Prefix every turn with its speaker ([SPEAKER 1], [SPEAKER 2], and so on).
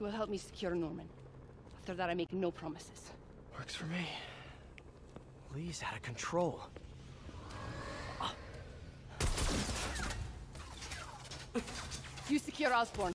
[SPEAKER 1] You will help me secure Norman. After that, I make no promises.
[SPEAKER 2] Works for me. Lee's out of control.
[SPEAKER 1] You secure Osborn.